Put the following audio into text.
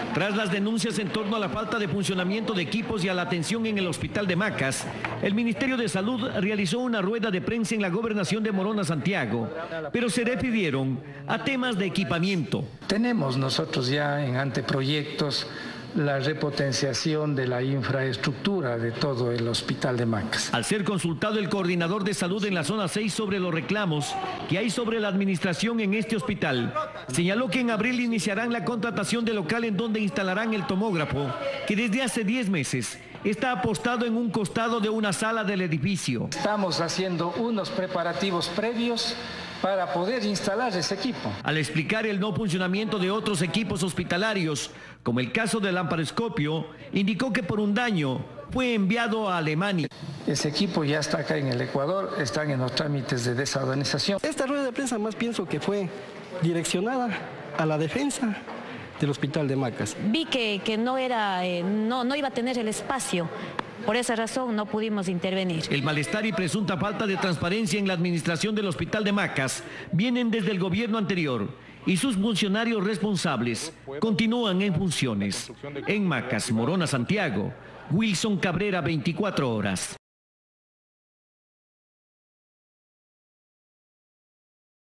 Tras las denuncias en torno a la falta de funcionamiento de equipos y a la atención en el hospital de Macas, el Ministerio de Salud realizó una rueda de prensa en la gobernación de Morona, Santiago, pero se refirieron a temas de equipamiento. Tenemos nosotros ya en anteproyectos la repotenciación de la infraestructura de todo el hospital de Macas. Al ser consultado el coordinador de salud en la zona 6 sobre los reclamos que hay sobre la administración en este hospital, señaló que en abril iniciarán la contratación de local en donde instalarán el tomógrafo, que desde hace 10 meses está apostado en un costado de una sala del edificio. Estamos haciendo unos preparativos previos para poder instalar ese equipo. Al explicar el no funcionamiento de otros equipos hospitalarios, como el caso del laparoscopio, indicó que por un daño fue enviado a Alemania. Ese equipo ya está acá en el Ecuador, están en los trámites de desaduanización. Esta rueda de prensa más pienso que fue direccionada a la defensa del hospital de Macas. Vi que no iba a tener el espacio. Por esa razón no pudimos intervenir. El malestar y presunta falta de transparencia en la administración del hospital de Macas vienen desde el gobierno anterior y sus funcionarios responsables continúan en funciones. En Macas, Morona, Santiago, Wilson Cabrera, 24 horas.